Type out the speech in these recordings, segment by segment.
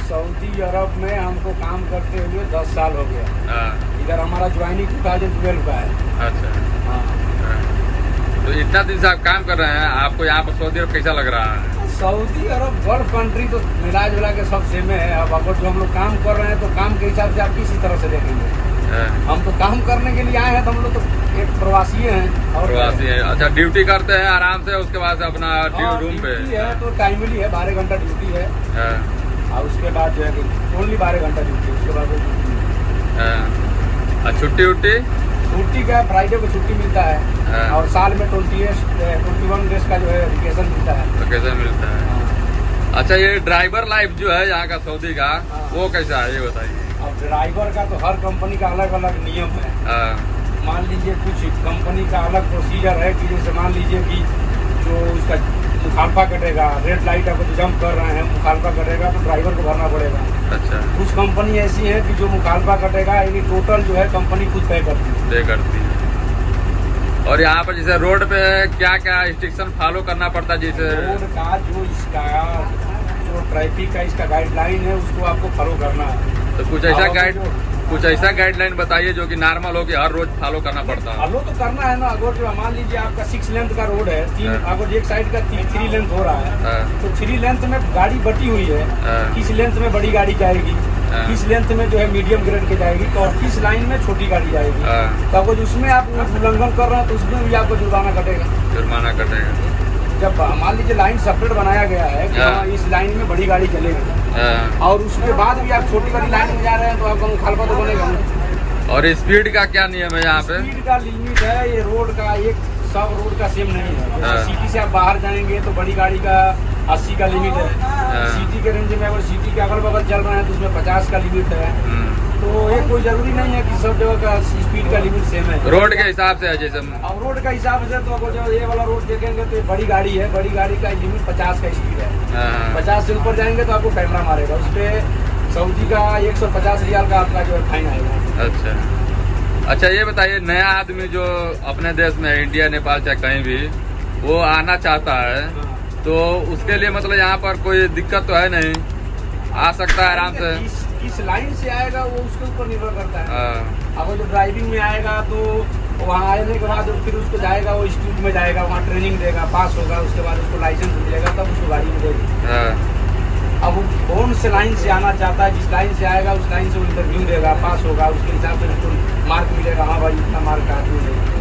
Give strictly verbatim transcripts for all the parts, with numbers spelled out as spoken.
Saudi अरब में हमको काम करते हुए दस साल हो गया। इधर हमारा ज्वाइनिंग टू थाउजेंड ट्वेल्व का है। अच्छा हाँ। तो इतना दिन से आप काम कर रहे हैं, आपको यहाँ पर सऊदी अरब कैसा लग रहा है? सऊदी अरब गल्फ कंट्री तो मिला जुला के सब सेम है। अब अगर जो हम लोग काम कर रहे हैं तो काम के हिसाब से आप किसी तरह से देखेंगे। हम तो काम करने के लिए आए हैं, तो हम लोग तो एक प्रवासी हैं। और प्रवासी है। अच्छा, ड्यूटी करते हैं आराम से, उसके बाद अपना रूम पे है तो टाइमली है, बारह घंटा ड्यूटी है। और उसके बाद जो है ओनली बारह घंटा ड्यूटी, उसके बाद छुट्टी उट्टी छुट्टी का फ्राइडे को छुट्टी मिलता है। और साल में ट्वेंटी ट्वेंटी वन डेज का जो है वेकेशन मिलता है। वेकेशन मिलता है। अच्छा, ये ड्राइवर लाइफ जो है यहाँ का सऊदी का, वो कैसा है ये बताइए। अब ड्राइवर का तो हर कंपनी का अलग अलग नियम है। मान लीजिए कुछ कंपनी का अलग प्रोसीजर है कि जैसे मान लीजिए कि जो उसका मुखालफा कटेगा, रेड लाइट अगर जंप कर रहे हैं, मुखालफा कटेगा तो ड्राइवर को भरना पड़ेगा। अच्छा। कुछ कंपनी ऐसी है कि जो मुखालफा कटेगा यानी टोटल जो है कंपनी खुद तय करती है तय करती है। और यहाँ पर जैसे रोड पे क्या क्या रिस्ट्रिक्शन फॉलो करना पड़ता है? जैसे रोड का जो इसका जो ट्रैफिक का इसका गाइडलाइन है उसको आपको फॉलो करना है। तो कुछ ऐसा गाइड कुछ ऐसा गाइडलाइन बताइए जो कि नॉर्मल हो कि हर रोज फॉलो करना पड़ता है। फॉलो तो करना है ना। अगर जो मान लीजिए आपका सिक्स लेंथ का रोड है, तीन अगर एक साइड का थ्री लेंथ हो रहा है तो थ्री लेंथ में गाड़ी बटी हुई है, किस लेंथ में बड़ी गाड़ी जाएगी, किस लेंथ में जो है मीडियम ग्रेड की जाएगी, तो किस लाइन में छोटी गाड़ी जाएगी। तो अगर उसमें आप उल्लंघन कर रहे हैं तो उसमें भी आपको जुर्माना कटेगा। जुर्माना कटेगा। जब मान लीजिए लाइन सेपरेट बनाया गया है कि हाँ इस लाइन में बड़ी गाड़ी चलेगी, और उसके बाद भी आप छोटी वाली लाइन में जा रहे हैं तो आपका मुखालफा तो बनेगा। और स्पीड का क्या नियम है यहाँ पे? स्पीड का लिमिट है, ये रोड का एक सब रोड का सेम नहीं है। सिटी से आप बाहर जाएंगे तो बड़ी गाड़ी का अस्सी का लिमिट है। सिटी के रेंज में अगर सिटी के अगल बगल चल रहे हैं तो उसमें पचास का लिमिट है। तो ये कोई जरूरी नहीं है कि सब जगह का स्पीड का लिमिट सेम है। रोड के हिसाब से है जैसे। अब रोड का हिसाब से तो अगर जो ये वाला रोड देखेंगे तो बड़ी गाड़ी है, बड़ी गाड़ी का लिमिट पचास का स्पीड है। पचास से ऊपर जाएंगे तो आपको कैमरा मारेगा, उस पे सऊदी का एक सौ पचास रियाल का आपका जो है फाइन आएगा। अच्छा अच्छा, ये बताइए, नया आदमी जो अपने देश में इंडिया नेपाल चाहे कहीं भी वो आना चाहता है तो उसके लिए मतलब यहाँ पर कोई दिक्कत तो है नहीं? आ सकता है आराम से? किस लाइन से आएगा वो उसके ऊपर निर्भर करता है। अगर जो ड्राइविंग में आएगा तो वहाँ आने के बाद फिर उसको जाएगा, वो इंस्टीट्यूट में जाएगा, वहाँ ट्रेनिंग देगा, पास होगा, उसके बाद उसको लाइसेंस मिलेगा, तब उसको गाड़ी मिलेगी। अब वो कौन से लाइन से आना चाहता है, जिस लाइन से आएगा उस लाइन से वो इंटरव्यू देगा, पास होगा, उसके हिसाब से उसको मार्क मिलेगा। हाँ भाई इतना मार्क आदमी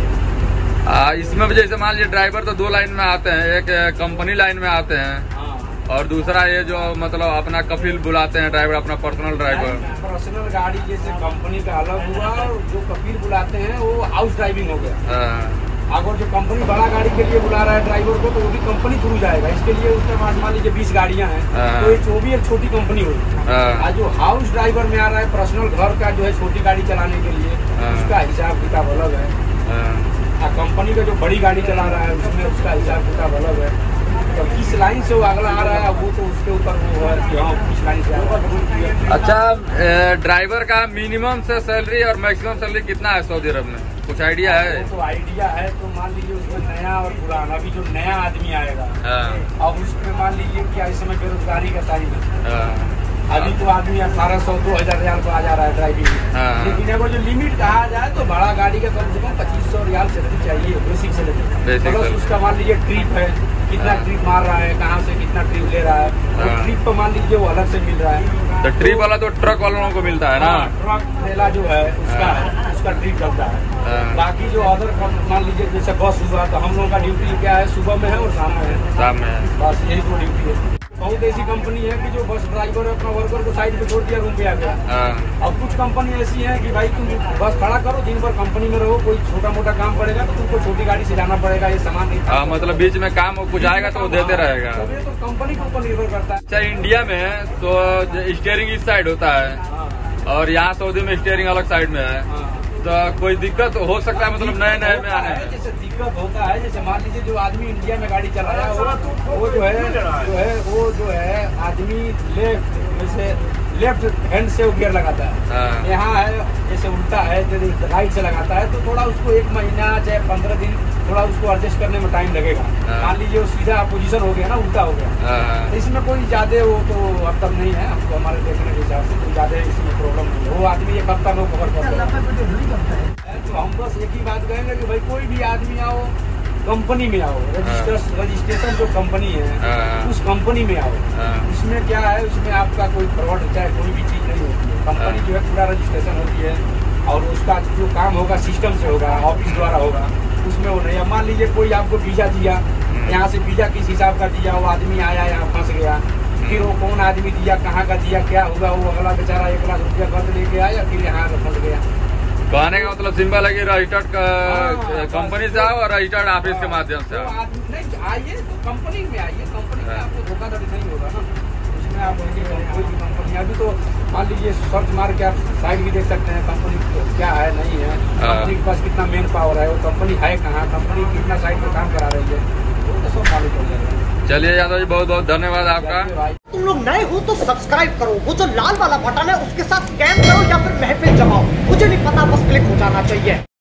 है। इसमें जैसे मान लीजिए ड्राइवर तो दो लाइन में आते हैं, एक कंपनी लाइन में आते हैं और दूसरा ये जो मतलब अपना कफिल बुलाते हैं ड्राइवर, अपना पर्सनल ड्राइवर। पर्सनल गाड़ी जैसे कंपनी का अलग हुआ, जो कफिल बुलाते हैं वो हाउस ड्राइविंग हो गया। अगर जो कंपनी बड़ा गाड़ी के लिए बुला रहा है ड्राइवर को तो वो भी कंपनी थ्रू जाएगा। इसके लिए उसके पास मान लीजिए बीस गाड़ियां हैं तो वो भी एक छोटी कंपनी होगी। आज जो हाउस ड्राइवर में आ रहा है पर्सनल घर का जो है छोटी गाड़ी चलाने के लिए, उसका हिसाब किताब अलग है। कंपनी का जो बड़ी गाड़ी चला रहा है उसमें उसका हिसाब किताब अलग है। तो किस लाइन से वो अगला आ रहा है वो तो उसके ऊपर वो है कि हाँ किस लाइन से आ रहा है। अच्छा, ड्राइवर का मिनिमम से सैलरी और मैक्सिमम सैलरी कितना है सऊदी अरब में, कुछ आइडिया है? तो आइडिया है तो मान लीजिए उसमें नया और पुराना, अभी जो नया आदमी आएगा अब उसमें मान लीजिए कि इस समय बेरोजगारी का टाइम है। अभी तो आदमी अठारह सौ दो हजार रियाल को आ जा रहा है ड्राइविंग में। लेकिन अगर जो लिमिट कहा जाए तो बड़ा गाड़ी का कम से कम पच्चीस सौ रियाल सैलरी चाहिए बेसिक सैलरी। प्लस उसका मान लीजिए ट्रिप है, कितना ट्रिप मार रहा है, कहाँ से कितना ट्रिप ले रहा है, तो ट्रिप तो मान लीजिए वो अलग से मिल रहा है। तो ट्रिप वाला तो ट्रक वालों को मिलता है ना? ट्रक ठेला जो है उसका उसका ट्रिप चलता है। बाकी जो अदर मान लीजिए जैसे बस हुआ तो हम लोगों का ड्यूटी क्या है, सुबह में है और शाम में है। शाम में है, बस यही तो ड्यूटी है। बहुत ऐसी कंपनी है कि जो बस ड्राइवर अपना वर्कर को साइड पे छोड़ दिया, रूम पे आ गया। अब कुछ कंपनी ऐसी है कि भाई तुम बस खड़ा करो, दिन भर कंपनी में रहो, कोई छोटा मोटा काम पड़ेगा तो तुमको छोटी गाड़ी से जाना पड़ेगा, ये सामान नहीं। हाँ, मतलब बीच में काम कुछ आएगा तो वो देते रहेगा। ये तो कंपनी के ऊपर निर्भर करता है। अच्छा, इंडिया में तो स्टीयरिंग इस साइड होता है और यहाँ सऊदी में स्टीयरिंग अलग साइड में है, तो कोई दिक्कत हो सकता है मतलब नए नए में आने में? जैसे दिक्कत होता है, जैसे मान लीजिए जो आदमी इंडिया में गाड़ी चला रहा है वो वो जो है जो है वो जो है आदमी लेफ्ट जैसे लेफ्ट हैंड से वो गियर लगाता है। यहाँ है जैसे उल्टा है, राइट से लगाता है, तो थोड़ा उसको एक महीना चाहे पंद्रह दिन थोड़ा उसको एडजस्ट करने में टाइम लगेगा। मान लीजिए वो सीधा पोजीशन हो गया ना, उल्टा हो गया, तो इसमें कोई ज्यादा वो तो अब तक नहीं है, आपको हमारे देखने के हिसाब से कोई ज्यादा इसमें प्रॉब्लम नहीं है। वो आदमी एक हफ्ता में कवर करता है। तो हम बस एक ही बात कहेंगे कि भाई कोई भी आदमी आओ, कंपनी में आओ, रजिस्टर रजिस्ट्रेशन जो कंपनी है उस कंपनी में आओ। उसमें क्या है, उसमें आपका कोई फ्रॉड चाहे कोई भी चीज नहीं होती है। कंपनी जो है पूरा रजिस्ट्रेशन होती है और उसका जो काम होगा सिस्टम से होगा, ऑफिस द्वारा होगा, उसमें वो नहीं है। मान लीजिए कोई आपको वीजा दिया, यहाँ से वीजा किस हिसाब का दिया, वो आदमी आया यहाँ फंस गया, फिर वो कौन आदमी दिया, कहाँ का दिया, क्या होगा, वो अगला बेचारा एक लाख रुपया खर्च लेके आया, फिर यहाँ पे फंस गया। कहने का मतलब सिंपल है कि रजिस्टर्ड कंपनी से आओ और रजिस्टर्ड ऑफिस के माध्यम से आओ। नहीं आइए तो कंपनी में आइए, कंपनी में आपको धोखाधड़ी नहीं होगा ना। उसमें आप कोई भी कंपनी, अभी तो मान लीजिए सर्च मार के आप साइट भी देख सकते हैं कंपनी क्या है नहीं है, कंपनी के पास कितना मेन पावर है, वो कंपनी है कहाँ, कंपनी कितना साइट पे काम करा रही है, वो तो सब मालूम पड़ जाएगा। चलिए यादव जी, बहुत बहुत धन्यवाद आपका। तुम लोग नए हो तो सब्सक्राइब करो, वो जो लाल वाला बटन है उसके साथ स्कैम करो या फिर महफिल जमाओ, मुझे नहीं पता, बस क्लिक हो जाना चाहिए।